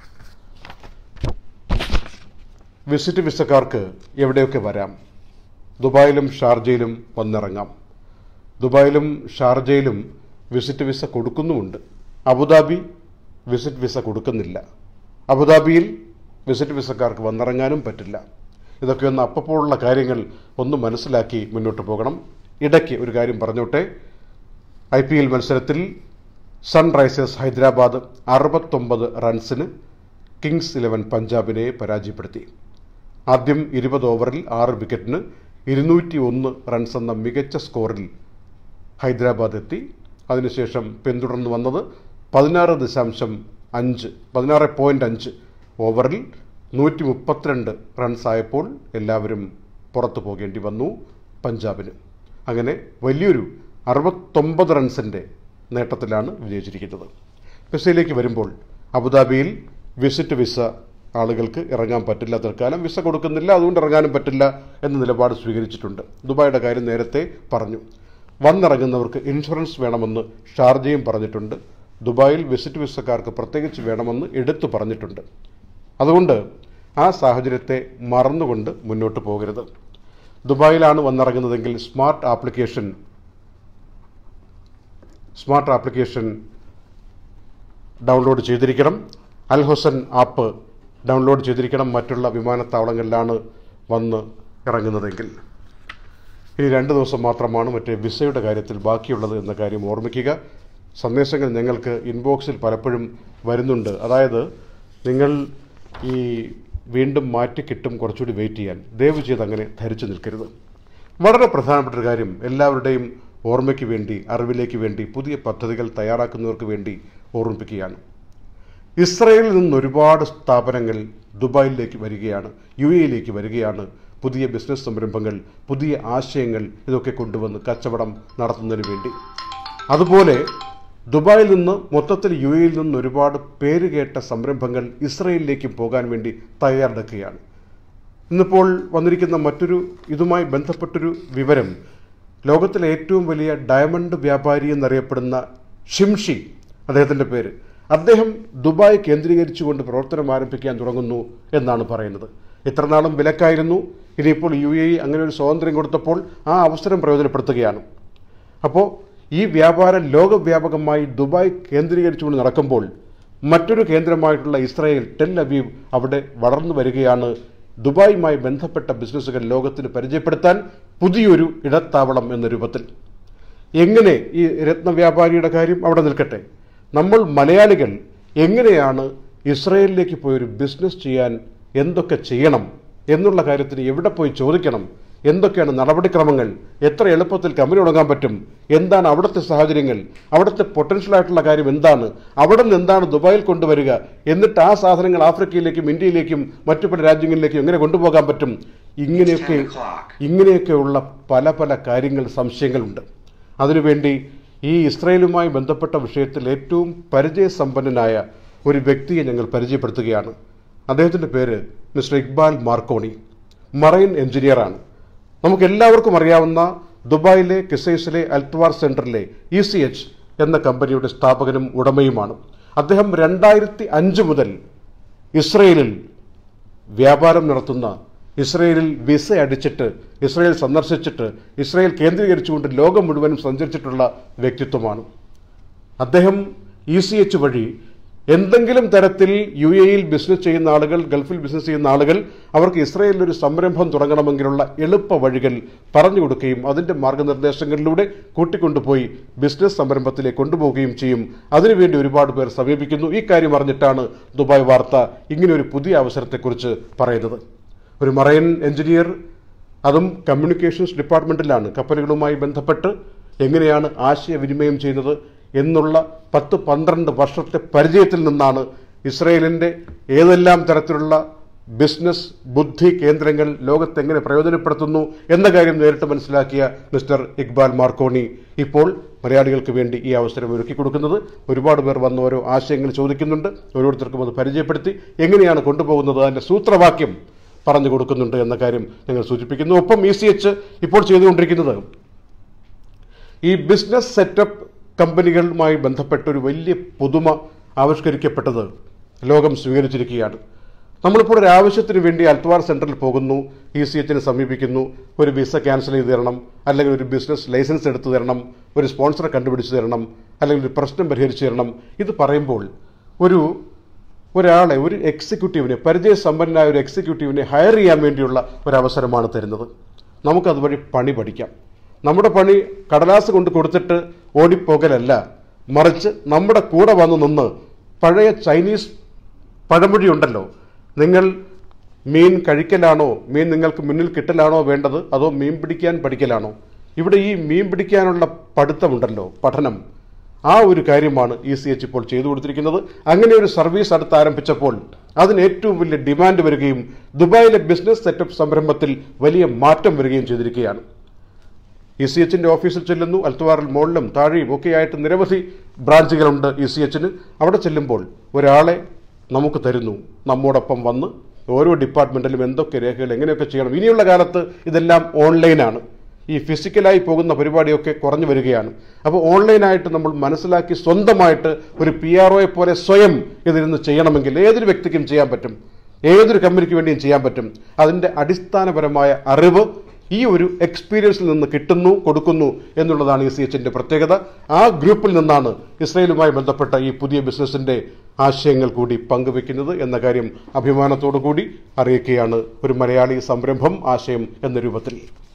വിസിറ്റ് വിസക്കാർക്ക് എവിടെയൊക്കെ വരാം. ദുബായിലും ഷാർജയിലും വന്നിറങ്ങാം. ദുബായിലും ഷാർജയിലും വിസിറ്റ് വിസ കൊടുക്കുന്നുമുണ്ട്. അബുദാബി വിസിറ്റ് വിസ കൊടുക്കുന്നില്ല. അബുദാബിയിൽ വിസിറ്റ് വിസക്കാർക്ക് വന്നിറങ്ങാനും പറ്റില്ല. ഇതൊക്കെ ഒന്ന് അപ്പോഴുള്ള കാര്യങ്ങൾ ഒന്ന് മനസ്സിലാക്കി മുന്നോട്ട് പോകണം. ഇടയ്ക്ക് ഒരു കാര്യം പറഞ്ഞോട്ടെ. ഐ പി എൽ മത്സരത്തിൽ സൺറൈസേഴ്സ് ഹൈദരാബാദ് അറുപത്തൊമ്പത് റൺസിന് കിങ്സ് ഇലവൻ പഞ്ചാബിനെ പരാജയപ്പെടുത്തി. ആദ്യം ഇരുപത് ഓവറിൽ ആറ് വിക്കറ്റിന് ഇരുന്നൂറ്റി ഒന്ന് റൺസ് എന്ന മികച്ച സ്കോറിൽ ഹൈദരാബാദ് എത്തി. അതിനുശേഷം പിന്തുടർന്ന് വന്നത് പതിനാറ് ദശാംശം അഞ്ച് പതിനാറ് പോയിന്റ് അഞ്ച് ഓവറിൽ നൂറ്റി മുപ്പത്തിരണ്ട് റൺസായപ്പോൾ എല്ലാവരും പുറത്തു പോകേണ്ടി വന്നു പഞ്ചാബിന്. അങ്ങനെ വലിയൊരു അറുപത്തൊമ്പത് റൺസിൻ്റെ നേട്ടത്തിലാണ് വിജയിച്ചിരിക്കുന്നത്. വിസയിലേക്ക് വരുമ്പോൾ അബുദാബിയിൽ വിസിറ്റ് വിസ ആളുകൾക്ക് ഇറങ്ങാൻ പറ്റില്ല. തൽക്കാലം വിസ കൊടുക്കുന്നില്ല, അതുകൊണ്ട് ഇറങ്ങാനും പറ്റില്ല എന്ന നിലപാട് സ്വീകരിച്ചിട്ടുണ്ട്. ദുബായിയുടെ കാര്യം നേരത്തെ പറഞ്ഞു. വന്നിറങ്ങുന്നവർക്ക് ഇൻഷുറൻസ് വേണമെന്ന് ഷാർജയും പറഞ്ഞിട്ടുണ്ട്. ദുബായിൽ വിസിറ്റ് വിസക്കാർക്ക് പ്രത്യേകിച്ച് വേണമെന്ന് എടുത്തു പറഞ്ഞിട്ടുണ്ട്. അതുകൊണ്ട് ആ സാഹചര്യത്തെ മറന്നുകൊണ്ട് മുന്നോട്ട് പോകരുത്. ദുബായിലാണ് വന്നിറങ്ങുന്നതെങ്കിൽ smart application smart application download ചെയ്തിരിക്കണം. അൽ ഹൊസൻ ആപ്പ് ഡൗൺലോഡ് ചെയ്തിരിക്കണം. മറ്റുള്ള വിമാനത്താവളങ്ങളിലാണ് വന്ന് ഇറങ്ങുന്നതെങ്കിൽ. ഇനി രണ്ട് ദിവസം മാത്രമാണ് മറ്റേ വിസയുടെ കാര്യത്തിൽ ബാക്കിയുള്ളത് എന്ന കാര്യം ഓർമ്മിക്കുക. സന്ദേശങ്ങൾ ഞങ്ങൾക്ക് ഇൻബോക്സിൽ പലപ്പോഴും വരുന്നുണ്ട്. അതായത് നിങ്ങൾ ഈ വീണ്ടും മാറ്റി കിട്ടും, കുറച്ചുകൂടി വെയിറ്റ് ചെയ്യാൻ. ദയവ് ചെയ്ത് അങ്ങനെ ധരിച്ചു നിൽക്കരുത്. വളരെ പ്രധാനപ്പെട്ട ഒരു കാര്യം എല്ലാവരുടെയും ഓർമ്മയ്ക്ക് വേണ്ടി, അറിവിലേക്ക് വേണ്ടി, പുതിയ പദ്ധതികൾ തയ്യാറാക്കുന്നവർക്ക് വേണ്ടി ഓർമ്മിപ്പിക്കുകയാണ്. ഇസ്രയേലിൽ നിന്ന് ഒരുപാട് സ്ഥാപനങ്ങൾ ദുബായിലേക്ക് വരികയാണ്, യു എയിലേക്ക് വരികയാണ്. പുതിയ ബിസിനസ് സംരംഭങ്ങൾ, പുതിയ ആശയങ്ങൾ ഇതൊക്കെ കൊണ്ടുവന്ന് കച്ചവടം നടത്തുന്നതിന് വേണ്ടി. അതുപോലെ ദുബായിൽ നിന്ന് മൊത്തത്തിൽ യു എയിൽ നിന്ന് ഒരുപാട് പേരുകേട്ട സംരംഭങ്ങൾ ഇസ്രയേലിലേക്കും പോകാൻ വേണ്ടി തയ്യാറെടുക്കുകയാണ്. ഇന്നിപ്പോൾ വന്നിരിക്കുന്ന മറ്റൊരു ഇതുമായി ബന്ധപ്പെട്ടൊരു വിവരം, ലോകത്തിലെ ഏറ്റവും വലിയ ഡയമണ്ട് വ്യാപാരി എന്നറിയപ്പെടുന്ന ഷിംഷി, അദ്ദേഹത്തിൻ്റെ പേര്, അദ്ദേഹം ദുബായ് കേന്ദ്രീകരിച്ചുകൊണ്ട് പ്രവർത്തനം ആരംഭിക്കാൻ തുടങ്ങുന്നു എന്നാണ് പറയുന്നത്. ഇത്രനാളും വിലക്കായിരുന്നു. ഇനിയിപ്പോൾ യു എ ഇ അങ്ങനെ ഒരു സ്വാതന്ത്ര്യം കൊടുത്തപ്പോൾ ആ അവസരം പ്രയോജനപ്പെടുത്തുകയാണ്. അപ്പോൾ ഈ വ്യാപാരം ലോകവ്യാപകമായി ദുബായ് കേന്ദ്രീകരിച്ചുകൊണ്ട് നടക്കുമ്പോൾ മറ്റൊരു കേന്ദ്രമായിട്ടുള്ള ഇസ്രായേൽ ടെൽ അവീവ് അവിടെ വളർന്നു വരികയാണ്. ദുബായുമായി ബന്ധപ്പെട്ട ബിസിനസ്സുകൾ ലോകത്തിന് പരിചയപ്പെടുത്താൻ പുതിയൊരു ഇടത്താവളം എന്ന രൂപത്തിൽ. എങ്ങനെ ഈ രത്നവ്യാപാരിയുടെ കാര്യം അവിടെ നിൽക്കട്ടെ, നമ്മൾ മലയാളികൾ എങ്ങനെയാണ് ഇസ്രായേലിലേക്ക് പോയൊരു ബിസിനസ് ചെയ്യാൻ എന്തൊക്കെ ചെയ്യണം എന്നുള്ള കാര്യത്തിന് എവിടെ പോയി ചോദിക്കണം, എന്തൊക്കെയാണ് നടപടിക്രമങ്ങൾ, എത്ര എളുപ്പത്തിൽ കമ്പനി തുടങ്ങാൻ പറ്റും, എന്താണ് അവിടുത്തെ സാഹചര്യങ്ങൾ, അവിടുത്തെ പൊട്ടൻഷ്യലായിട്ടുള്ള കാര്യം എന്താണ്, അവിടെ നിന്ന് എന്താണ് ദുബായിൽ കൊണ്ടുവരിക, എന്നിട്ട് ആ സാധനങ്ങൾ ആഫ്രിക്കയിലേക്കും ഇന്ത്യയിലേക്കും മറ്റു പല രാജ്യങ്ങളിലേക്കും എങ്ങനെ കൊണ്ടുപോകാൻ പറ്റും, ഇങ്ങനെയൊക്കെ ഇങ്ങനെയൊക്കെയുള്ള പല പല കാര്യങ്ങൾ, സംശയങ്ങളുണ്ട്. അതിനുവേണ്ടി ഈ ഇസ്രായേലുമായി ബന്ധപ്പെട്ട വിഷയത്തിൽ ഏറ്റവും പരിചയസമ്പന്നനായ ഒരു വ്യക്തിയെ ഞങ്ങൾ പരിചയപ്പെടുത്തുകയാണ്. അദ്ദേഹത്തിൻ്റെ പേര് മിസ്റ്റർ ഇക്ബാൽ മാർക്കോണി. മറൈൻ എഞ്ചിനീയറാണ്. നമുക്കെല്ലാവർക്കും അറിയാവുന്ന ദുബായിലെ കിസൈസിലെ അൽത്വാർ സെൻറ്ററിലെ ഇ സി എച്ച് എന്ന കമ്പനിയുടെ സ്ഥാപകനും ഉടമയുമാണ്. അദ്ദേഹം രണ്ടായിരത്തി അഞ്ച് മുതൽ ഇസ്രയേലിൽ വ്യാപാരം നടത്തുന്ന, ഇസ്രയേലിൽ വിസ അടിച്ചിട്ട് ഇസ്രയേൽ സന്ദർശിച്ചിട്ട് ഇസ്രയേൽ കേന്ദ്രീകരിച്ചുകൊണ്ട് ലോകം മുഴുവനും സഞ്ചരിച്ചിട്ടുള്ള വ്യക്തിത്വമാണ്. അദ്ദേഹം ഇ സി എച്ച് വഴി എന്തെങ്കിലും തരത്തിൽ യു എയിൽ ബിസിനസ് ചെയ്യുന്ന ആളുകൾ, ഗൾഫിൽ ബിസിനസ് ചെയ്യുന്ന ആളുകൾ അവർക്ക് ഇസ്രയേലിൽ ഒരു സംരംഭം തുടങ്ങണമെങ്കിലുള്ള എളുപ്പ വഴികൾ പറഞ്ഞു കൊടുക്കുകയും അതിൻ്റെ മാർഗനിർദ്ദേശങ്ങളിലൂടെ കൂട്ടിക്കൊണ്ടുപോയി ബിസിനസ് സംരംഭത്തിലേക്ക് കൊണ്ടുപോവുകയും ചെയ്യും. അതിനുവേണ്ടി ഒരുപാട് പേർ സമീപിക്കുന്നു. ഈ കാര്യം അറിഞ്ഞിട്ടാണ് ദുബായ് വാർത്ത ഇങ്ങനെ ഒരു പുതിയ അവസരത്തെക്കുറിച്ച് പറയുന്നത്. ഒരു മറൈൻ എഞ്ചിനീയർ, അതും കമ്മ്യൂണിക്കേഷൻസ് ഡിപ്പാർട്ട്മെൻറ്റിലാണ്, കപ്പലുകളുമായി ബന്ധപ്പെട്ട് എങ്ങനെയാണ് ആശയവിനിമയം ചെയ്യുന്നത് എന്നുള്ള പത്ത് പന്ത്രണ്ട് വർഷത്തെ പരിചയത്തിൽ നിന്നാണ് ഇസ്രയേലിൻ്റെ ഏതെല്ലാം തരത്തിലുള്ള ബിസിനസ് ബുദ്ധി കേന്ദ്രങ്ങൾ ലോകത്തെങ്ങനെ പ്രയോജനപ്പെടുത്തുന്നു എന്ന കാര്യം നേരിട്ട് മനസ്സിലാക്കിയ മിസ്റ്റർ ഇക്ബാൽ മാർക്കോണി ഇപ്പോൾ മലയാളികൾക്ക് വേണ്ടി ഈ അവസരം ഒരുക്കി കൊടുക്കുന്നത്. ഒരുപാട് പേർ വന്ന് ഓരോ ആശയങ്ങൾ ചോദിക്കുന്നുണ്ട്. ഓരോരുത്തർക്കും അത് പരിചയപ്പെടുത്തി എങ്ങനെയാണ് കൊണ്ടുപോകുന്നത് അതിൻ്റെ സൂത്രവാക്യം പറഞ്ഞു കൊടുക്കുന്നുണ്ട് എന്ന കാര്യം ഞങ്ങൾ സൂചിപ്പിക്കുന്നു. ഒപ്പം ഇ സി എച്ച് ഇപ്പോൾ ചെയ്തുകൊണ്ടിരിക്കുന്നത് ഈ ബിസിനസ് സെറ്റപ്പ് കമ്പനികളുമായി ബന്ധപ്പെട്ട ഒരു വലിയ പുതുമ ആവിഷ്കരിക്കപ്പെട്ടത് ലോകം സ്വീകരിച്ചിരിക്കുകയാണ്. നമ്മളിപ്പോൾ ഒരു ആവശ്യത്തിന് വേണ്ടി അൽത്വാർ സെൻറ്ററിൽ പോകുന്നു, ഇ സി എച്ചിനെ സമീപിക്കുന്നു, ഒരു വിസ ക്യാൻസൽ ചെയ്ത് തരണം, അല്ലെങ്കിൽ ഒരു ബിസിനസ് ലൈസൻസ് എടുത്തു തരണം, ഒരു സ്പോൺസറെ കണ്ടുപിടിച്ച് തരണം, അല്ലെങ്കിൽ ഒരു പ്രശ്നം പരിഹരിച്ചു തരണം. ഇത് പറയുമ്പോൾ ഒരു ഒരാളെ, ഒരു എക്സിക്യൂട്ടീവിനെ, പരിചയസമ്പന്നനായ ഒരു എക്സിക്യൂട്ടീവിനെ ഹയർ ചെയ്യാൻ വേണ്ടിയുള്ള ഒരവസരമാണ് തരുന്നത്. നമുക്കതുവഴി പണി പഠിക്കാം. നമ്മുടെ പണി കടലാസ് കൊണ്ട് കൊടുത്തിട്ട് ഓടിപ്പോകലല്ല, മറിച്ച് നമ്മുടെ കൂടെ വന്ന് നിന്ന് പഴയ ചൈനീസ് പഴമൊഴിയുണ്ടല്ലോ, നിങ്ങൾ മീൻ കഴിക്കലാണോ, മീൻ നിങ്ങൾക്ക് മുന്നിൽ കിട്ടലാണോ വേണ്ടത്, അതോ മീൻ പിടിക്കാൻ പഠിക്കലാണോ? ഇവിടെ ഈ മീൻ പിടിക്കാനുള്ള പഠിത്തമുണ്ടല്ലോ, പഠനം, ആ ഒരു കാര്യമാണ് ഇ സി എച്ച് ഇപ്പോൾ ചെയ്തു കൊടുത്തിരിക്കുന്നത്. അങ്ങനെ ഒരു സർവീസ് അടുത്ത് ആരംഭിച്ചപ്പോൾ അതിന് ഏറ്റവും വലിയ ഡിമാൻഡ് വരികയും ദുബായിലെ ബിസിനസ് സെറ്റപ്പ് സംരംഭത്തിൽ വലിയ മാറ്റം വരികയും ചെയ്തിരിക്കുകയാണ്. ഇ സി എച്ചിൻ്റെ ഓഫീസിൽ ചെല്ലുന്നു. അൽത്വാറിൽ മുകളിലും താഴെയും ഒക്കെയായിട്ട് നിരവധി ബ്രാഞ്ചുകളുണ്ട് ഇ സി എച്ചിന്. അവിടെ ചെല്ലുമ്പോൾ ഒരാളെ നമുക്ക് തരുന്നു, നമ്മോടൊപ്പം വന്ന് ഓരോ ഡിപ്പാർട്ട്മെൻറ്റിലും എന്തൊക്കെ രേഖകൾ എങ്ങനെയൊക്കെ ചെയ്യണം. ഇനിയുള്ള കാലത്ത് ഇതെല്ലാം ഓൺലൈനാണ്. ഈ ഫിസിക്കലായി പോകുന്ന പരിപാടിയൊക്കെ കുറഞ്ഞു വരികയാണ്. അപ്പോൾ ഓൺലൈനായിട്ട് നമ്മൾ മനസ്സിലാക്കി സ്വന്തമായിട്ട് ഒരു പി ആർ ഒയെ പോലെ സ്വയം ഇതിരുന്ന് ചെയ്യണമെങ്കിൽ ഏതൊരു വ്യക്തിക്കും ചെയ്യാൻ പറ്റും, ഏതൊരു കമ്പനിക്ക് വേണ്ടിയും ചെയ്യാൻ പറ്റും. അതിൻ്റെ അടിസ്ഥാനപരമായ അറിവ് ഈ ഒരു എക്സ്പീരിയൻസിൽ നിന്ന് കിട്ടുന്നു, കൊടുക്കുന്നു എന്നുള്ളതാണ് ഇ സി എച്ചിൻ്റെ പ്രത്യേകത. ആ ഗ്രൂപ്പിൽ നിന്നാണ് ഇസ്രയേലുമായി ബന്ധപ്പെട്ട ഈ പുതിയ ബിസിനസ്സിൻ്റെ ആശയങ്ങൾ കൂടി പങ്കുവെക്കുന്നത് എന്ന കാര്യം അഭിമാനത്തോടു കൂടി അറിയിക്കുകയാണ്. ഒരു മലയാളി സംരംഭം ആശയം എന്ന രൂപത്തിൽ.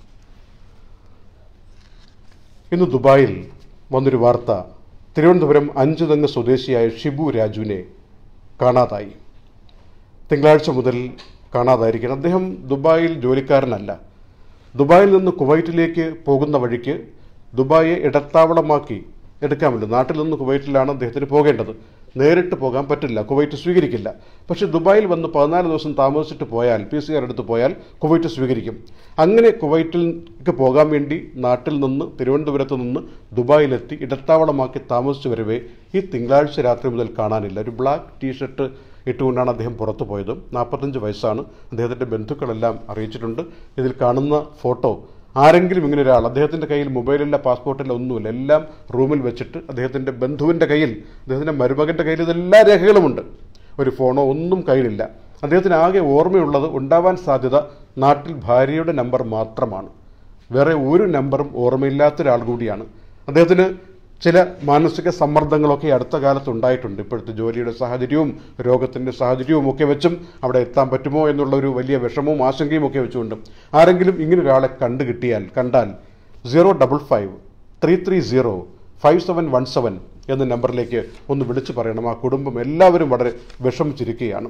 ഇന്ന് ദുബായിൽ വന്നൊരു വാർത്ത, തിരുവനന്തപുരം അഞ്ചുതെങ്ങ് സ്വദേശിയായ ഷിബു രാജുവിനെ കാണാതായി. തിങ്കളാഴ്ച മുതൽ കാണാതായിരിക്കണം. അദ്ദേഹം ദുബായിൽ ജോലിക്കാരനല്ല. ദുബായിൽ നിന്ന് കുവൈറ്റിലേക്ക് പോകുന്ന വഴിക്ക് ദുബായെ ഇടത്താവളമാക്കി എടുക്കാമല്ലോ. നാട്ടിൽ നിന്ന് കുവൈറ്റിലാണ് അദ്ദേഹത്തിന് പോകേണ്ടത്. നേരിട്ട് പോകാൻ പറ്റില്ല, കുവൈറ്റ് സ്വീകരിക്കില്ല. പക്ഷേ ദുബായിൽ വന്ന് പതിനാല് ദിവസം താമസിച്ചിട്ട് പോയാൽ, പി സി ആർ എടുത്ത് പോയാൽ കുവൈറ്റ് സ്വീകരിക്കും. അങ്ങനെ കുവൈറ്റിലേക്ക് പോകാൻ വേണ്ടി നാട്ടിൽ നിന്ന് തിരുവനന്തപുരത്ത് നിന്ന് ദുബായിലെത്തി ഇടത്താവളമാക്കി താമസിച്ചു വരവേ ഈ തിങ്കളാഴ്ച രാത്രി മുതൽ കാണാനില്ല. ഒരു ബ്ലാക്ക് ടീഷർട്ട് ഇട്ടുകൊണ്ടാണ് അദ്ദേഹം പുറത്തു പോയത്. നാൽപ്പത്തഞ്ച് വയസ്സാണ്. അദ്ദേഹത്തിൻ്റെ ബന്ധുക്കളെല്ലാം അറിയിച്ചിട്ടുണ്ട്. ഇതിൽ കാണുന്ന ഫോട്ടോ ആരെങ്കിലും ഇങ്ങനെ ഒരാൾ, അദ്ദേഹത്തിൻ്റെ കയ്യിൽ മൊബൈലില്ല, പാസ്പോർട്ടില്ല, ഒന്നുമില്ല, എല്ലാം റൂമിൽ വെച്ചിട്ട് അദ്ദേഹത്തിൻ്റെ ബന്ധുവിൻ്റെ കയ്യിൽ, അദ്ദേഹത്തിൻ്റെ മരുമകൻ്റെ കയ്യിൽ ഇതെല്ലാ രേഖകളുമുണ്ട്. ഒരു ഫോണോ ഒന്നും കയ്യിലില്ല. അദ്ദേഹത്തിന് ആകെ ഓർമ്മയുള്ളത്, ഉണ്ടാവാൻ സാധ്യത നാട്ടിൽ ഭാര്യയുടെ നമ്പർ മാത്രമാണ്. വേറെ ഒരു നമ്പറും ഓർമ്മയില്ലാത്ത ഒരാൾ കൂടിയാണ്. അദ്ദേഹത്തിന് ചില മാനസിക സമ്മർദ്ദങ്ങളൊക്കെ അടുത്ത കാലത്ത് ഉണ്ടായിട്ടുണ്ട്. ഇപ്പോഴത്തെ ജോലിയുടെ സാഹചര്യവും രോഗത്തിൻ്റെ സാഹചര്യവും ഒക്കെ വെച്ചും അവിടെ എത്താൻ പറ്റുമോ എന്നുള്ള ഒരു വലിയ വിഷമവും ആശങ്കയും ഒക്കെ വെച്ചുകൊണ്ട് ആരെങ്കിലും ഇങ്ങനെ ഒരാളെ കണ്ടു കിട്ടിയാൽ കണ്ടാൽ zero double five three three zero five seven one seven എന്ന നമ്പറിലേക്ക് ഒന്ന് വിളിച്ചു പറയണം. ആ കുടുംബം എല്ലാവരും വളരെ വിഷമിച്ചിരിക്കുകയാണ്.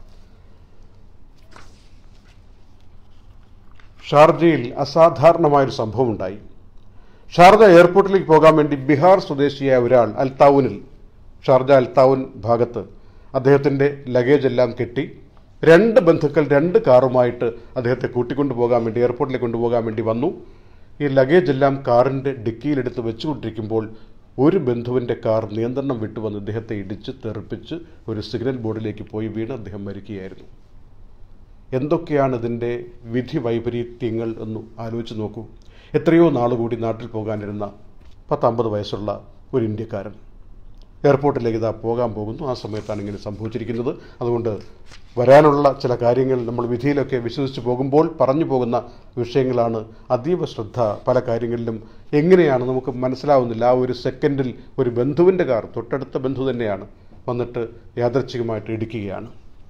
ഷാർജയിൽ അസാധാരണമായൊരു സംഭവം ഉണ്ടായി. ഷാർജ എയർപോർട്ടിലേക്ക് പോകാൻ വേണ്ടി ബീഹാർ സ്വദേശിയായ ഒരാൾ അൽത്താവുനിൽ, ഷാർജ അൽത്താവുൻ ഭാഗത്ത് അദ്ദേഹത്തിൻ്റെ ലഗേജ് എല്ലാം കെട്ടി രണ്ട് ബന്ധുക്കൾ രണ്ട് കാറുമായിട്ട് അദ്ദേഹത്തെ കൂട്ടിക്കൊണ്ടു പോകാൻ വേണ്ടി, എയർപോർട്ടിലേക്ക് കൊണ്ടുപോകാൻ വേണ്ടി വന്നു. ഈ ലഗേജ് എല്ലാം കാറിൻ്റെ ഡിക്കിയിലെടുത്ത് വെച്ചുകൊണ്ടിരിക്കുമ്പോൾ ഒരു ബന്ധുവിൻ്റെ കാർ നിയന്ത്രണം വിട്ടുവന്ന് ഇദ്ദേഹത്തെ ഇടിച്ച് തെറിപ്പിച്ച് ഒരു സിഗ്നൽ ബോർഡിലേക്ക് പോയി വീണ് അദ്ദേഹം മരിക്കുകയായിരുന്നു. എന്തൊക്കെയാണ് ഇതിൻ്റെ വിധി വൈപരീത്യങ്ങൾ എന്ന് ആലോചിച്ച് നോക്കൂ. എത്രയോ നാളുകൂടി നാട്ടിൽ പോകാനിരുന്ന പത്തമ്പത് വയസ്സുള്ള ഒരു ഇന്ത്യക്കാരൻ എയർപോർട്ടിലേക്ക് ഇതാ പോകാൻ പോകുന്നു. ആ സമയത്താണ് ഇങ്ങനെ സംഭവിച്ചിരിക്കുന്നത്. അതുകൊണ്ട് വരാനുള്ള ചില കാര്യങ്ങൾ നമ്മൾ വിധിയിലൊക്കെ വിശ്വസിച്ച് പോകുമ്പോൾ പറഞ്ഞു പോകുന്ന വിഷയങ്ങളാണ്. അതീവ ശ്രദ്ധ പല കാര്യങ്ങളിലും എങ്ങനെയാണ് നമുക്ക് മനസ്സിലാവുന്നില്ല. ആ ഒരു സെക്കൻഡിൽ ഒരു ബന്ധുവിൻ്റെ കാർ, തൊട്ടടുത്ത ബന്ധു തന്നെയാണ്, വന്നിട്ട് യാദൃച്ഛികമായിട്ട് ഇടിക്കുകയാണ്.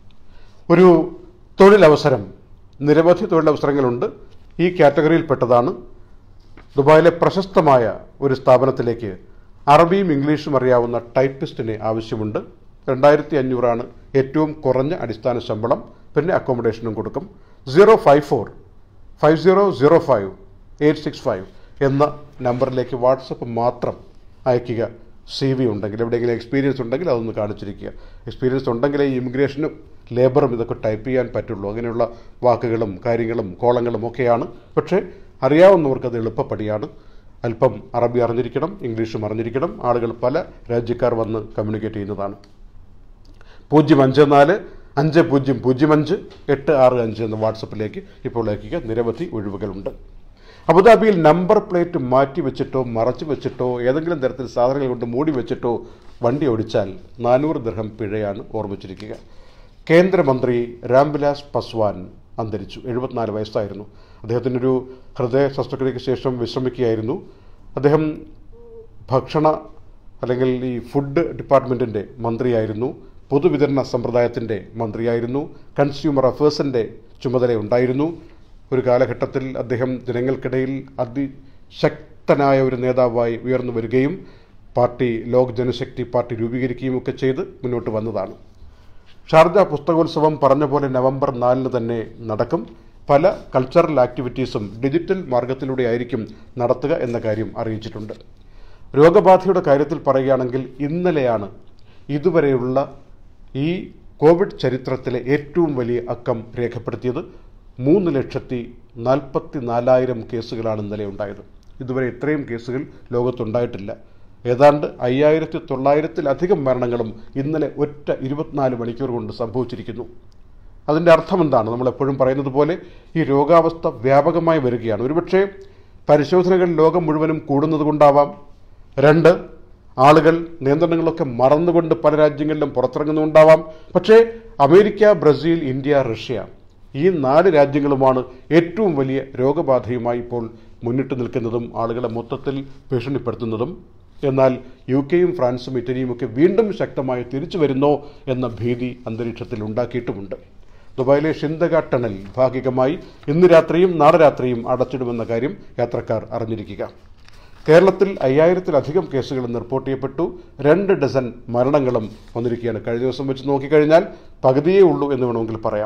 ഒരു തൊഴിലവസരം, നിരവധി തൊഴിലവസരങ്ങളുണ്ട്, ഈ കാറ്റഗറിയിൽപ്പെട്ടതാണ്. ദുബായിലെ പ്രശസ്തമായ ഒരു സ്ഥാപനത്തിലേക്ക് അറബിയും ഇംഗ്ലീഷും അറിയാവുന്ന ടൈപ്പിസ്റ്റിനെ ആവശ്യമുണ്ട്. രണ്ടായിരത്തി അഞ്ഞൂറാണ് ഏറ്റവും കുറഞ്ഞ അടിസ്ഥാന ശമ്പളം, പിന്നെ അക്കോമഡേഷനും കൊടുക്കും. Zero five four five zero zero five eight six five എന്ന നമ്പറിലേക്ക് വാട്സപ്പ് മാത്രം അയയ്ക്കുക. സി വി ഉണ്ടെങ്കിൽ, എവിടെയെങ്കിലും എക്സ്പീരിയൻസ് ഉണ്ടെങ്കിൽ അതൊന്ന് കാണിച്ചിരിക്കുക. എക്സ്പീരിയൻസ് ഉണ്ടെങ്കിലേ ഈ ഇമിഗ്രേഷനും ലേബറും ഇതൊക്കെ ടൈപ്പ് ചെയ്യാൻ പറ്റുള്ളൂ. അങ്ങനെയുള്ള വാക്കുകളും കാര്യങ്ങളും കോളങ്ങളും ഒക്കെയാണ്. പക്ഷേ അറിയാവുന്നവർക്ക് അത് എളുപ്പപ്പടിയാണ്. അല്പം അറബി അറിഞ്ഞിരിക്കണം, ഇംഗ്ലീഷും അറിഞ്ഞിരിക്കണം. ആളുകൾ പല രാജ്യക്കാർ വന്ന് കമ്മ്യൂണിക്കേറ്റ് ചെയ്യുന്നതാണ്. പൂജ്യം അഞ്ച് നാല് അഞ്ച് പൂജ്യം പൂജ്യം അഞ്ച് എട്ട് ആറ് അഞ്ച് എന്ന വാട്സപ്പിലേക്ക് ഇപ്പോൾ അയക്കുക. നിരവധി ഒഴിവുകളുണ്ട്. അബുദാബിയിൽ നമ്പർ പ്ലേറ്റ് മാറ്റി വെച്ചിട്ടോ മറച്ചു വെച്ചിട്ടോ ഏതെങ്കിലും തരത്തിൽ സാധനങ്ങൾ കൊണ്ട് മൂടി വെച്ചിട്ടോ വണ്ടി ഓടിച്ചാൽ നാനൂറ് ദിർഹം പിഴയാണ്. ഓർമ്മിച്ചിരിക്കുക. കേന്ദ്രമന്ത്രി രാംവിലാസ് പസ്വാൻ അന്തരിച്ചു. എഴുപത്തിനാല് വയസ്സായിരുന്നു. അദ്ദേഹത്തിനൊരു ഹൃദയ ശസ്ത്രക്രിയയ്ക്ക് ശേഷം വിശ്രമിക്കുകയായിരുന്നു. അദ്ദേഹം ഭക്ഷണ അല്ലെങ്കിൽ ഈ ഫുഡ് ഡിപ്പാർട്ട്മെൻറ്റിൻ്റെ മന്ത്രിയായിരുന്നു. പൊതുവിതരണ സമ്പ്രദായത്തിൻ്റെ മന്ത്രിയായിരുന്നു. കൺസ്യൂമർ അഫേഴ്സിൻ്റെ ചുമതലയുണ്ടായിരുന്നു. ഒരു കാലഘട്ടത്തിൽ അദ്ദേഹം ജനങ്ങൾക്കിടയിൽ അതിശക്തനായ ഒരു നേതാവായി ഉയർന്നു വരികയും പാർട്ടി ലോക് ജനശക്തി പാർട്ടി രൂപീകരിക്കുകയും ഒക്കെ ചെയ്ത് മുന്നോട്ട് വന്നതാണ്. ഷാർജ പുസ്തകോത്സവം പറഞ്ഞ പോലെ നവംബർ നാലിന് തന്നെ നടക്കും. പല കൾച്ചറൽ ആക്ടിവിറ്റീസും ഡിജിറ്റൽ മാർഗത്തിലൂടെ ആയിരിക്കും നടത്തുക എന്ന കാര്യം അറിയിച്ചിട്ടുണ്ട്. രോഗബാധയുടെ കാര്യത്തിൽ പറയുകയാണെങ്കിൽ ഇന്നലെയാണ് ഇതുവരെയുള്ള ഈ കോവിഡ് ചരിത്രത്തിലെ ഏറ്റവും വലിയ അക്കം രേഖപ്പെടുത്തിയത്. മൂന്ന് ലക്ഷത്തി നാൽപ്പത്തി നാലായിരം കേസുകളാണ് ഇന്നലെ ഉണ്ടായത്. ഇതുവരെ ഇത്രയും കേസുകൾ ലോകത്തുണ്ടായിട്ടില്ല. ഏതാണ്ട് അയ്യായിരത്തി തൊള്ളായിരത്തിലധികം മരണങ്ങളും ഇന്നലെ ഒറ്റ ഇരുപത്തിനാല് മണിക്കൂർ കൊണ്ട് സംഭവിച്ചിരിക്കുന്നു. അതിൻ്റെ അർത്ഥം എന്താണ്? നമ്മളെപ്പോഴും പറയുന്നത് പോലെ ഈ രോഗാവസ്ഥ വ്യാപകമായി വരികയാണ്. ഒരുപക്ഷെ പരിശോധനകൾ ലോകം മുഴുവനും കൂടുന്നത് കൊണ്ടാവാം. രണ്ട്, ആളുകൾ നിയന്ത്രണങ്ങളൊക്കെ മറന്നുകൊണ്ട് പല രാജ്യങ്ങളിലും പുറത്തിറങ്ങുന്നുണ്ടാവാം. പക്ഷേ അമേരിക്ക, ബ്രസീൽ, ഇന്ത്യ, റഷ്യ ഈ നാല് രാജ്യങ്ങളുമാണ് ഏറ്റവും വലിയ രോഗബാധയുമായി ഇപ്പോൾ മുന്നിട്ട് നിൽക്കുന്നതും ആളുകളെ മൊത്തത്തിൽ ഭീഷണിപ്പെടുത്തുന്നതും. എന്നാൽ യു കെയും ഫ്രാൻസും ഇറ്റലിയും ഒക്കെ വീണ്ടും ശക്തമായി തിരിച്ചു വരുന്നോ എന്ന ഭീതി അന്തരീക്ഷത്തിൽ ഉണ്ടാക്കിയിട്ടുമുണ്ട്. ദുബായിലെ ഷിന്തഗ ടണൽ ഭാഗികമായി ഇന്ന് രാത്രിയും നാളെ രാത്രിയും അടച്ചിടുമെന്ന കാര്യം യാത്രക്കാർ അറിഞ്ഞിരിക്കുക. കേരളത്തിൽ അയ്യായിരത്തിലധികം കേസുകൾ റിപ്പോർട്ട് ചെയ്യപ്പെട്ടു. രണ്ട് ഡസൻ മരണങ്ങളും വന്നിരിക്കുകയാണ്. കഴിഞ്ഞ ദിവസം വെച്ച് നോക്കിക്കഴിഞ്ഞാൽ പകുതിയേ ഉള്ളൂ എന്ന് വേണമെങ്കിൽ പറയാം.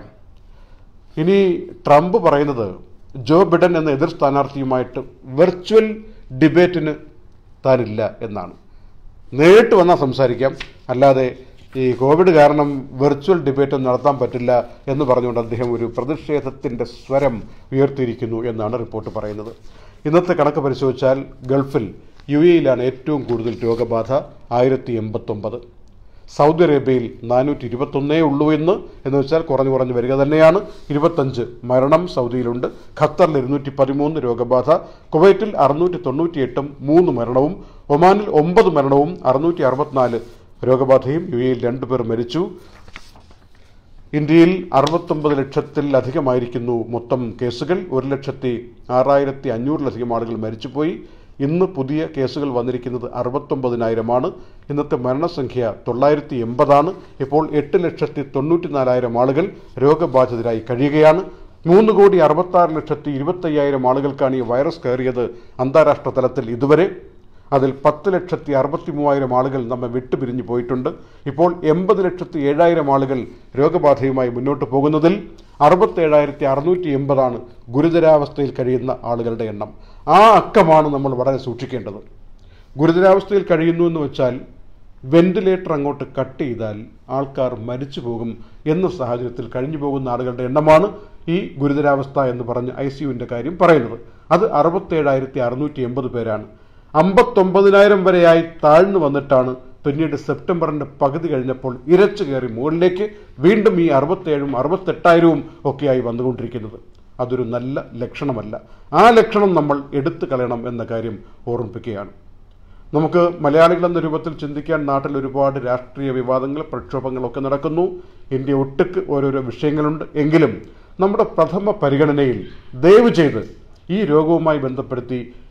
ഇനി ട്രംപ് പറയുന്നത് ജോ ബിഡൻ എന്ന എതിർ സ്ഥാനാർത്ഥിയുമായിട്ട് വെർച്വൽ ഡിബേറ്റിന് താനില്ല എന്നാണ്. നേരിട്ട് വന്നാൽ സംസാരിക്കാം, അല്ലാതെ ഈ കോവിഡ് കാരണം വെർച്വൽ ഡിബേറ്റ് നടത്താൻ പറ്റില്ല എന്ന് പറഞ്ഞുകൊണ്ട് അദ്ദേഹം ഒരു പ്രതിഷേധത്തിൻ്റെ സ്വരം ഉയർത്തിയിരിക്കുന്നു എന്നാണ് റിപ്പോർട്ട് പറയുന്നത്. ഇന്നത്തെ കണക്ക് പരിശോധിച്ചാൽ ഗൾഫിൽ യു എയിലാണ് ഏറ്റവും കൂടുതൽ രോഗബാധ, ആയിരത്തി എൺപത്തൊമ്പത്. സൗദി അറേബ്യയിൽ നാനൂറ്റി ഇരുപത്തൊന്നേ ഉള്ളൂ എന്ന് എന്ന് വെച്ചാൽ കുറഞ്ഞു കുറഞ്ഞ് വരിക തന്നെയാണ്. ഇരുപത്തഞ്ച് മരണം സൗദിയിലുണ്ട്. ഖത്തറിൽ ഇരുന്നൂറ്റി പതിമൂന്ന് രോഗബാധ, കുവൈറ്റിൽ അറുന്നൂറ്റി തൊണ്ണൂറ്റി എട്ടും മൂന്ന് മരണവും, ഒമാനിൽ ഒമ്പത് മരണവും അറുന്നൂറ്റി അറുപത്തിനാല് രോഗബാധയും, യു എയിൽ രണ്ടുപേർ മരിച്ചു. ഇന്ത്യയിൽ അറുപത്തൊമ്പത് ലക്ഷത്തിലധികമായിരിക്കുന്നു മൊത്തം കേസുകൾ. ഒരു ലക്ഷത്തി ആറായിരത്തി അഞ്ഞൂറിലധികം ആളുകൾ മരിച്ചുപോയി. ഇന്ന് പുതിയ കേസുകൾ വന്നിരിക്കുന്നത് അറുപത്തൊമ്പതിനായിരമാണ്. ഇന്നത്തെ മരണസംഖ്യ തൊള്ളായിരത്തി എൺപതാണ്. ഇപ്പോൾ എട്ട് ലക്ഷത്തി തൊണ്ണൂറ്റി നാലായിരം ആളുകൾ രോഗബാധിതരായി കഴിയുകയാണ്. മൂന്ന് കോടി അറുപത്താറ് ലക്ഷത്തി ഇരുപത്തയ്യായിരം ആളുകൾക്കാണ് ഈ വൈറസ് കയറിയത് അന്താരാഷ്ട്ര തലത്തിൽ ഇതുവരെ. അതിൽ പത്ത് ലക്ഷത്തി അറുപത്തി മൂവായിരം ആളുകൾ നമ്മെ വിട്ടുപിരിഞ്ഞു പോയിട്ടുണ്ട്. ഇപ്പോൾ എൺപത് ലക്ഷത്തി ഏഴായിരം ആളുകൾ രോഗബാധയുമായി മുന്നോട്ട് പോകുന്നതിൽ അറുപത്തേഴായിരത്തി അറുന്നൂറ്റി എൺപതാണ് ഗുരുതരാവസ്ഥയിൽ കഴിയുന്ന ആളുകളുടെ എണ്ണം. ആ അക്കമാണ് നമ്മൾ വളരെ സൂക്ഷിക്കേണ്ടത്. ഗുരുതരാവസ്ഥയിൽ കഴിയുന്നു എന്ന് വെച്ചാൽ വെന്റിലേറ്റർ അങ്ങോട്ട് കട്ട് ചെയ്താൽ ആൾക്കാർ മരിച്ചു പോകും എന്ന സാഹചര്യത്തിൽ കഴിഞ്ഞു പോകുന്ന ആളുകളുടെ എണ്ണമാണ് ഈ ഗുരുതരാവസ്ഥ എന്ന് പറഞ്ഞ് ഐ സി യുവിൻ്റെ കാര്യം പറയുന്നത്. അത് അറുപത്തേഴായിരത്തി അറുന്നൂറ്റി എൺപത് പേരാണ്. അമ്പത്തൊമ്പതിനായിരം വരെയായി താഴ്ന്നു വന്നിട്ടാണ് പിന്നീട് സെപ്റ്റംബറിൻ്റെ പകുതി കഴിഞ്ഞപ്പോൾ ഇരച്ചു കയറി മുകളിലേക്ക് വീണ്ടും ഈ അറുപത്തേഴും അറുപത്തെട്ടായിരവും ഒക്കെയായി വന്നുകൊണ്ടിരിക്കുന്നത്. അതൊരു നല്ല ലക്ഷണമല്ല. ആ ലക്ഷണം നമ്മൾ എടുത്തു കളയണം എന്ന കാര്യം ഓർമ്മിപ്പിക്കുകയാണ്. നമുക്ക് മലയാളികൾ എന്ന രൂപത്തിൽ ചിന്തിക്കാൻ നാട്ടിൽ ഒരുപാട് രാഷ്ട്രീയ വിവാദങ്ങൾ, പ്രക്ഷോഭങ്ങളൊക്കെ നടക്കുന്നു. ഇന്ത്യ ഒട്ടുക്ക് ഓരോരോ വിഷയങ്ങളുണ്ട്. എങ്കിലും നമ്മുടെ പ്രഥമ പരിഗണനയിൽ ദയവ് ചെയ്ത് ഈ രോഗവുമായി ബന്ധപ്പെടുത്തി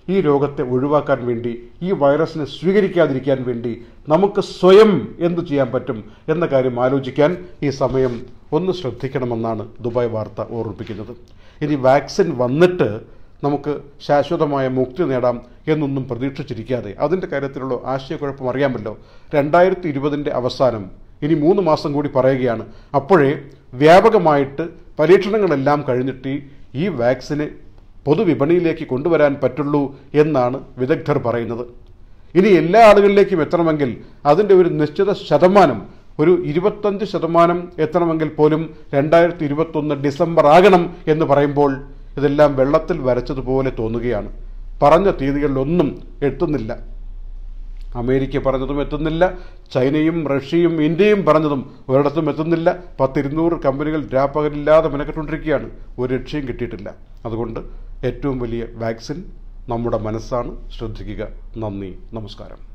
ഈ രോഗത്തെ ഒഴിവാക്കാൻ വേണ്ടി, ഈ വൈറസിനെ സ്വീകരിക്കാതിരിക്കാൻ വേണ്ടി നമുക്ക് സ്വയം എന്തു ചെയ്യാൻ പറ്റും എന്ന കാര്യം ആലോചിക്കാൻ ഈ സമയം ഒന്ന് ശ്രദ്ധിക്കണമെന്നാണ് ദുബായ് വാർത്ത ഓർമ്മിപ്പിക്കുന്നത്. ഇനി വാക്സിൻ വന്നിട്ട് നമുക്ക് ശാശ്വതമായ മുക്തി നേടാം എന്നൊന്നും പ്രതീക്ഷിച്ചിരിക്കാതെ, അതിൻ്റെ കാര്യത്തിലുള്ള ആശയക്കുഴപ്പം അറിയാമല്ലോ. രണ്ടായിരത്തി ഇരുപതിൻ്റെ അവസാനം ഇനി മൂന്ന് മാസം കൂടി പറയുകയാണ്. അപ്പോഴേ വ്യാപകമായിട്ട് പരീക്ഷണങ്ങളെല്ലാം കഴിഞ്ഞിട്ട് ഈ വാക്സിന് പൊതുവിപണിയിലേക്ക് കൊണ്ടുവരാൻ പറ്റുള്ളൂ എന്നാണ് വിദഗ്ധർ പറയുന്നത്. ഇനി എല്ലാ ആളുകളിലേക്കും എത്തണമെങ്കിൽ അതിൻ്റെ ഒരു നിശ്ചിത ശതമാനം, ഒരു ഇരുപത്തഞ്ച് ശതമാനം എത്തണമെങ്കിൽ പോലും രണ്ടായിരത്തി ഇരുപത്തൊന്ന് ഡിസംബർ ആകണം എന്ന് പറയുമ്പോൾ ഇതെല്ലാം വെള്ളത്തിൽ വരച്ചതുപോലെ തോന്നുകയാണ്. പറഞ്ഞ തീയതികളിലൊന്നും എത്തുന്നില്ല. അമേരിക്ക പറഞ്ഞതും എത്തുന്നില്ല, ചൈനയും റഷ്യയും ഇന്ത്യയും പറഞ്ഞതും ഒരിടത്തും എത്തുന്നില്ല. പത്തിരുന്നൂറ് കമ്പനികൾ രാപ്പകലില്ലാതെ മെനക്കെട്ടുകൊണ്ടിരിക്കുകയാണ്, ഒരു രക്ഷയും കിട്ടിയിട്ടില്ല. അതുകൊണ്ട് ഏറ്റവും വലിയ വാക്സിൻ നമ്മുടെ മനസ്സാണ്. ശ്രദ്ധിക്കുക. നന്ദി, നമസ്കാരം.